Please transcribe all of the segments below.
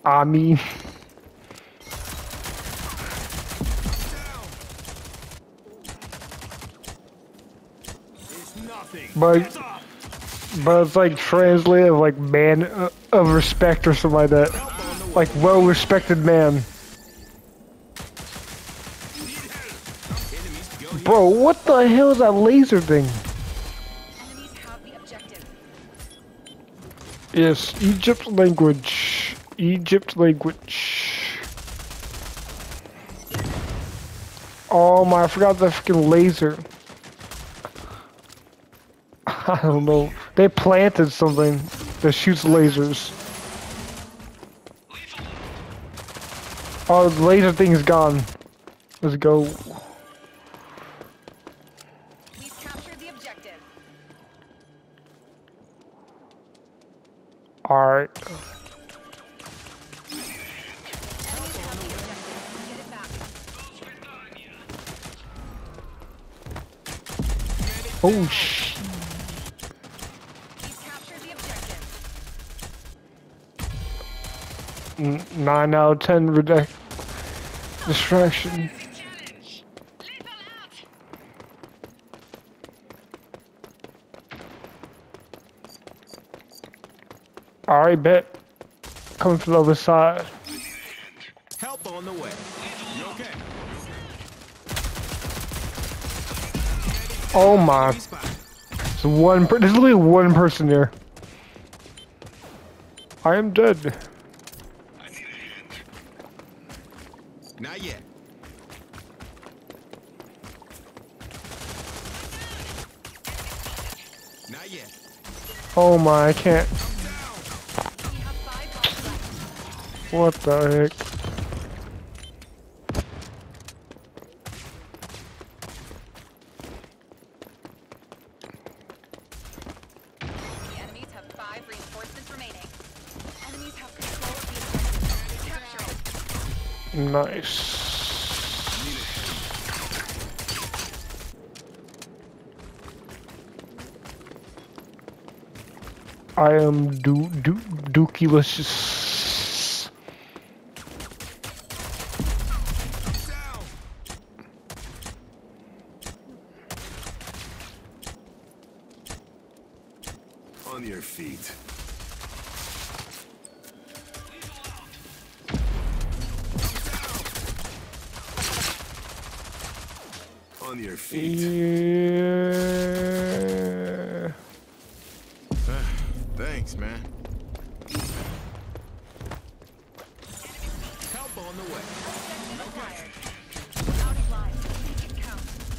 I mean, It's nothing. but it's like translated like man of respect or something like that. Like well-respected man. Bro, what the hell is that laser thing? Enemies have the objective. Yes, Egypt language. Egypt language. Oh my, I forgot the freaking laser. I don't know. They planted something that shoots lasers. Oh, the laser thing's gone. Let's go. We've captured the objective. Alright. Enemies have the objective. Get it back. Oh, shit. We've captured the objective. 9 out of 10 distraction. Alright, bet. Coming from the other side. Help on the way. You okay? Oh my. Enemy spotted. There's literally one person there. I am dead. Not yet. Not yet. Oh my, I can't. We have 5 bombs left. What the heck? The enemies have 5 reinforcements remaining. Enemies have control of the objective. Capture it. Nice. I am Dookie-licious. On your feet. On your feet. Yeah. Thanks, man. Help on the way. Objective acquired. Out of line. Make it count.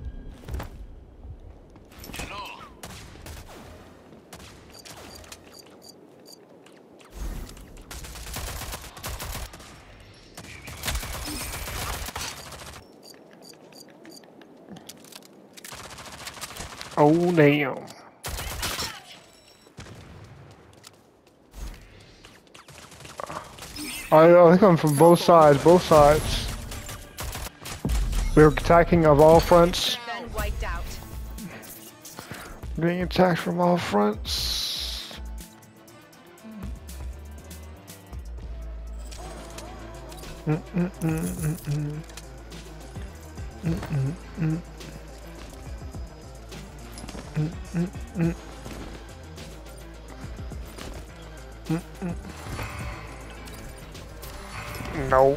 Oh damn. I come from both sides, We're attacking of all fronts. Been wiped out. Being attacked from all fronts. No.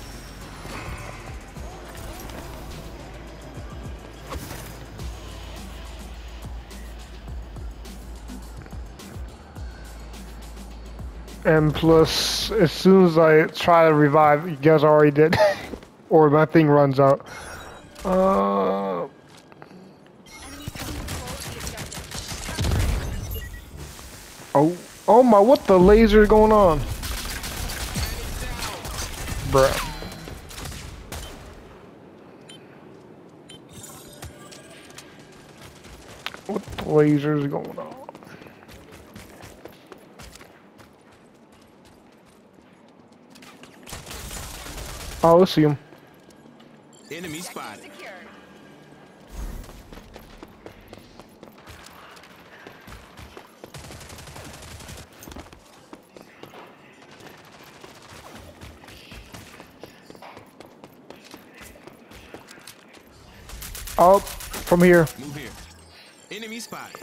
And plus, as soon as I try to revive, you guys already did. Or my thing runs out. Enemies have control of the objective. Oh my, what the laser going on? Bruh. What the laser is going on? Oh, let's see him. Enemy spotted. Secured. Oh, from here. Move here. Enemy spotted.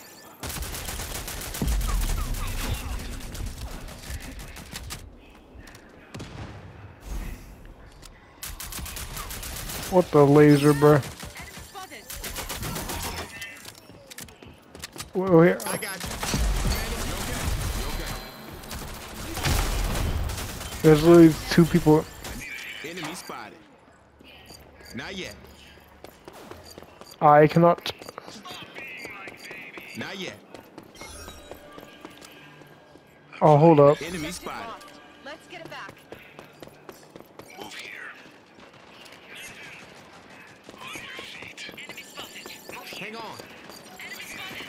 What the laser, bro? Spotted. Well, here. I got you. There's literally two people. Enemy spotted. Not yet. I cannot. Not yet. Oh, hold up. Enemy spotted. Lost. Let's get it back. Move here. On your feet. Enemy spotted. Hang on. Enemy spotted.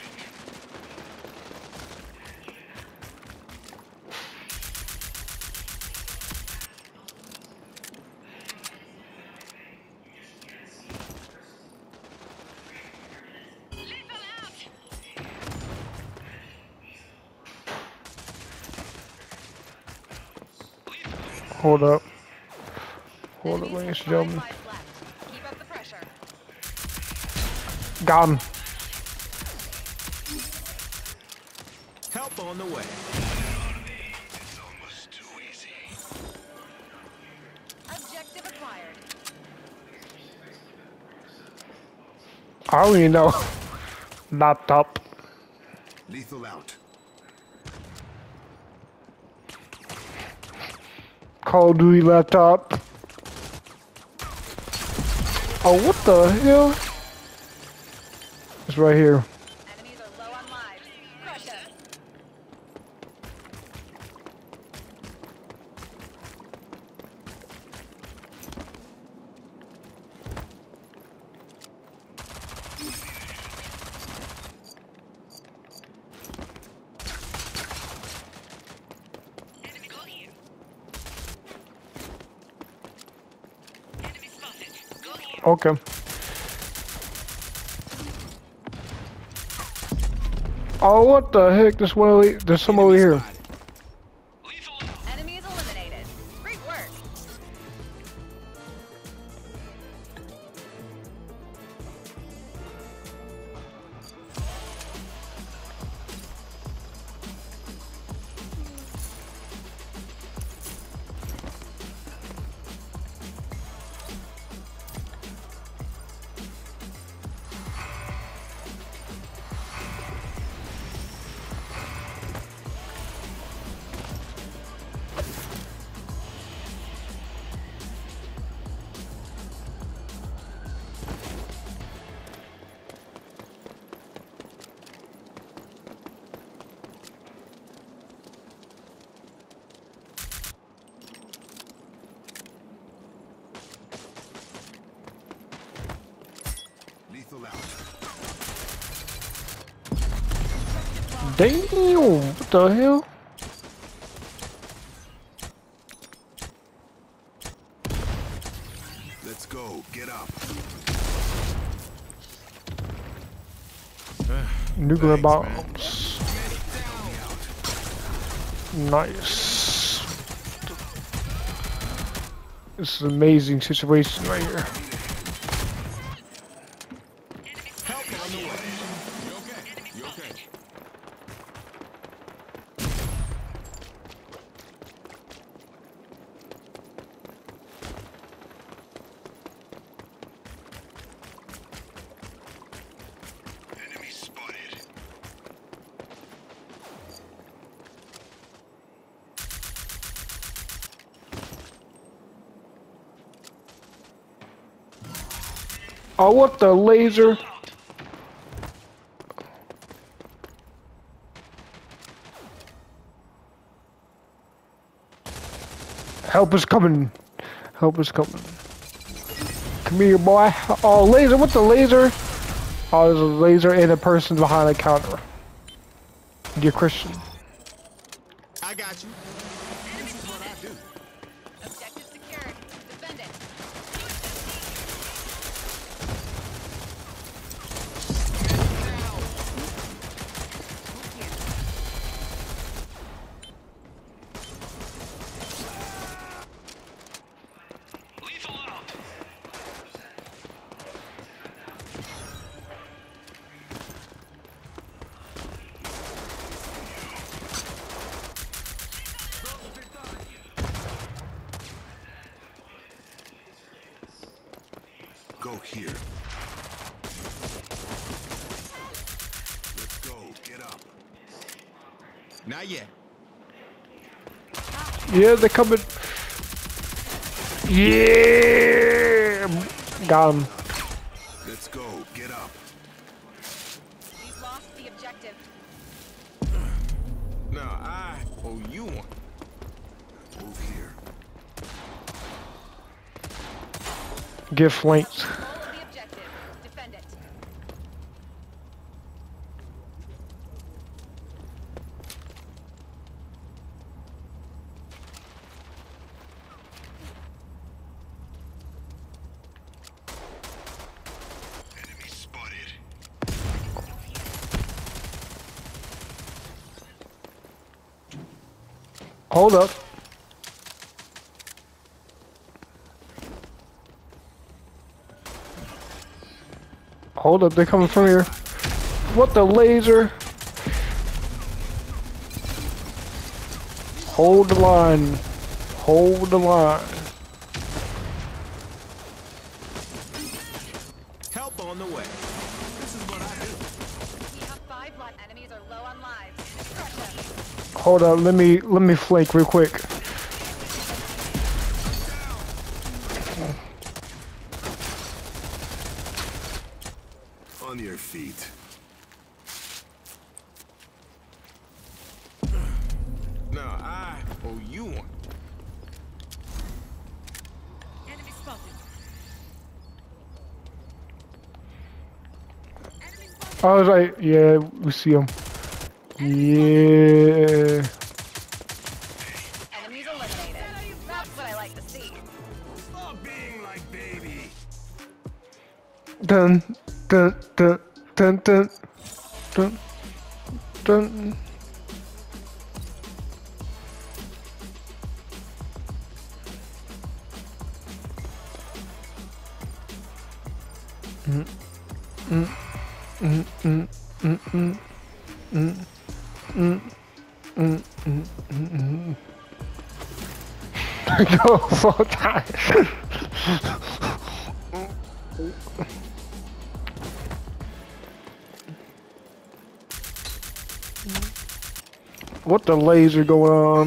Lethal out. Hold up. Hold up, Enemies ladies and have gentlemen. 5 lives left. Keep up the pressure. Got him. Help on the way. It's almost too easy. Objective acquired. I don't even know. Laptop. Lethal out. Call of Duty laptop. Oh, what the hell? It's right here. Enemies are low on lives. Crush them. Enemy got you. Enemy spotted. Got you. Okay. Oh, what the heck? There's one over, there's some over here. Spotted. Enemies eliminated. Great work. Lethal out. Damn, what the hell? Let's go. Get up. Nuclear Thanks, bombs. Nice. This is an amazing situation right here. Help on the way. You okay? You okay? Enemy spotted. Oh, what the laser? Help is coming. Help is coming. Come here, boy. Oh, laser, what the laser? Oh, there's a laser and a person behind the counter. You're Christian. I got you. This is what I do. Objective secured. Defend it. go here. Let's go. Get up. Not yet. Yeah, they're coming. Yeah! Got him. Let's go. Get up. We've lost the objective. No, I owe you one. Move here. Get flanked. Control of the objective. Defend it. Enemy spotted. Hold up. Hold up, they're coming from here. What the laser? Hold the line. Hold the line. Help on the way. This is what I do. We have 5 live. Enemies are low on lives. Crush them. Hold up, let me flank real quick. On your feet. No, I owe you one. Enemy spotted. Enemy spotted. I was like, yeah, we see him. Yeah. Enemies eliminated. That's what I like to see. Stop being like baby. Dun dun dun dun dun dun dun. Go full time. What the laser going on?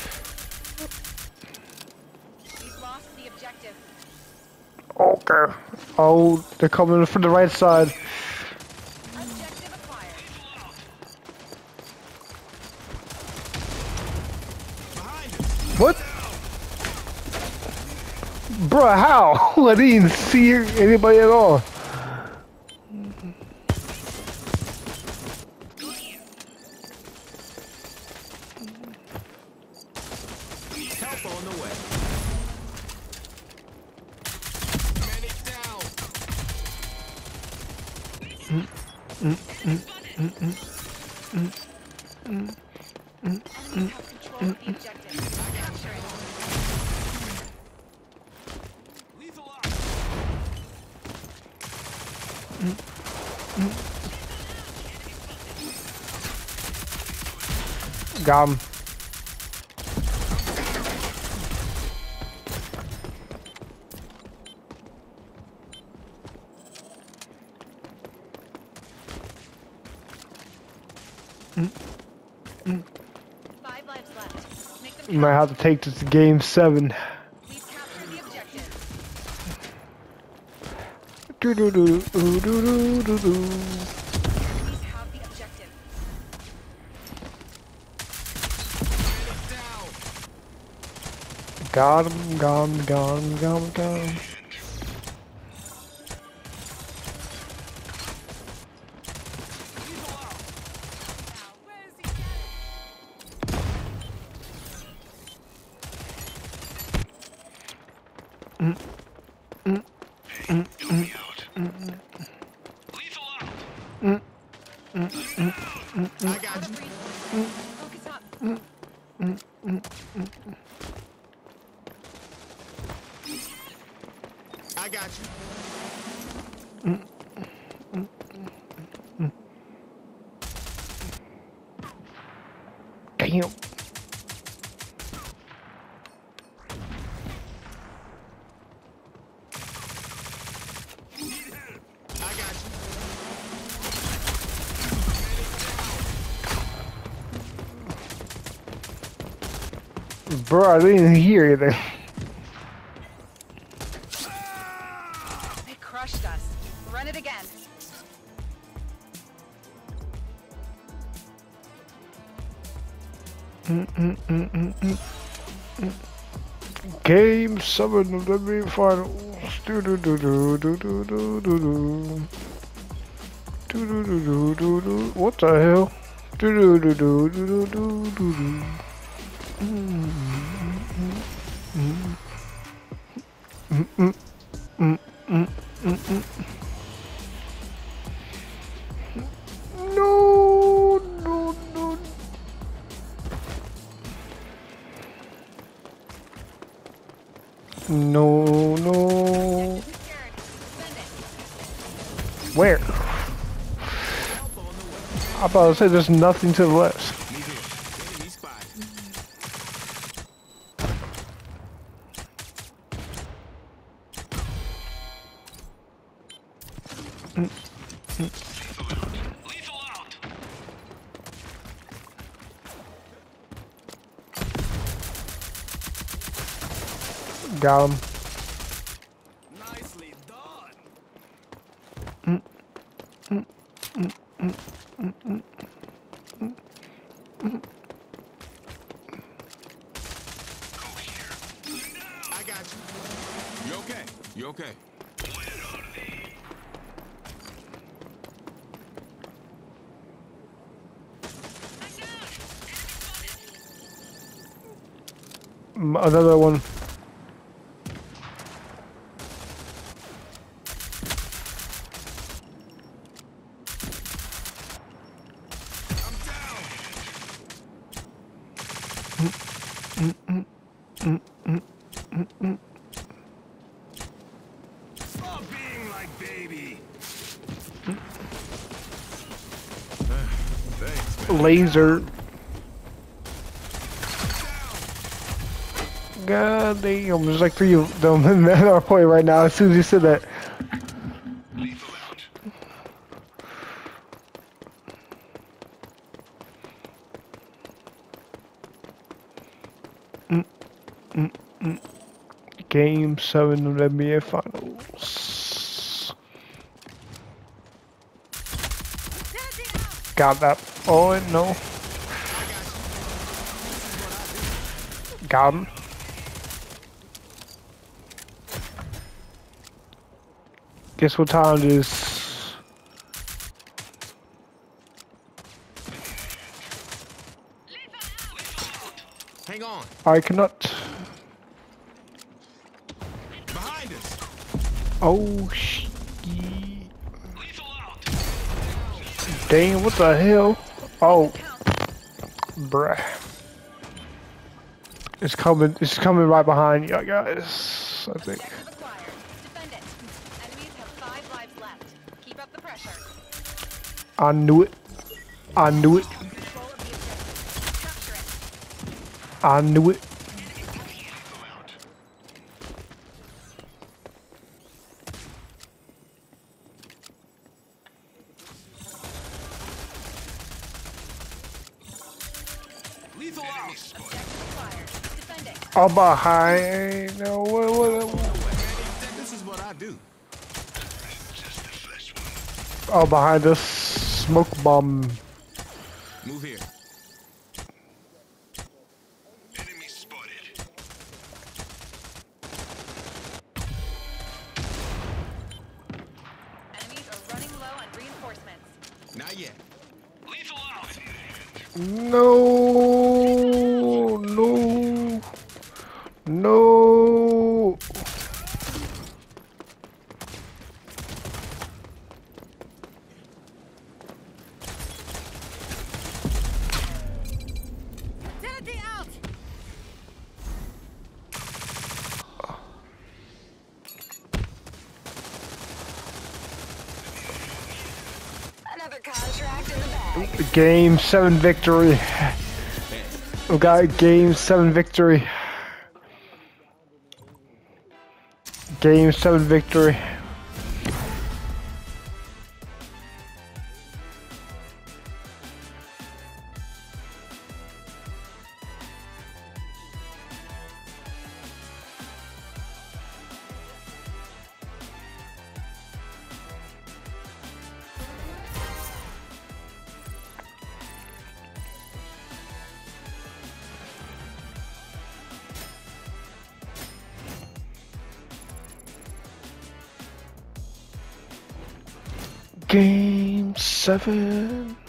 We've lost the objective. Okay. Oh, they're coming from the right side. Objective acquired. Behind us. What? Bruh, how? I didn't even see anybody at all. Help on the way. Medic down. Enemies have control of the objective. Capture it. Lethal out. Got him. Five lives left. Make them You might have to take this to game 7. We've captured the objective. Do do do do do do do do. Enemies have the objective. Medic down. Got him, got him, got him, got him, got him. Lethal out. Where is he? Help me out. Lethal out. I got you. Focus up. I got you. Damn. Bro, I didn't even hear anything. They crushed us. Run it again. Game 7 of the NBA Finals. Do do do do do do do do do. Do do do do do do. What the hell? Do do do do do do do do. No, no, no. No, no. Secured. Defend it. Where? I'm about to say there's nothing to the left. Move here. Enemy spotted. Lethal out. Got him. Nicely done. I got you. You okay? You okay? Another one. I'm down. Stop being like baby. Thanks, man. Laser. God damn, there's like 3 of them in our point right now as soon as you said that. Lethal out. Game 7 of the NBA Finals. Got that. Oh, no. Got him. Guess what time it is? Hang on. I cannot. Behind us. Oh, shit. Lethal out. Dang, what the hell? Oh, bruh. It's coming right behind you guys, I think. Objective acquired. Defend it. Enemies have 5 lives left. Keep up the pressure. I knew it. I knew it. Control of the objective. Capture it. I knew it. Lethal out. Lethal out. Objective acquired. Defend it. Oh, behind. No, what? This is what I do. Just the flesh wound. Oh, behind us. Smoke bomb. Move here. Enemy spotted. Enemies are running low on reinforcements. Not yet. Lethal out. No, no, no. Identity out! Another contract in the bag. Game 7 victory. We got Game 7 victory. Game 7 victory. Game 7.